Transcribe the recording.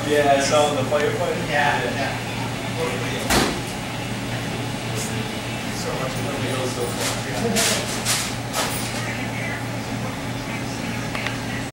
Yeah, I saw the firefighter. Yeah, yeah. So much. Nobody else so far.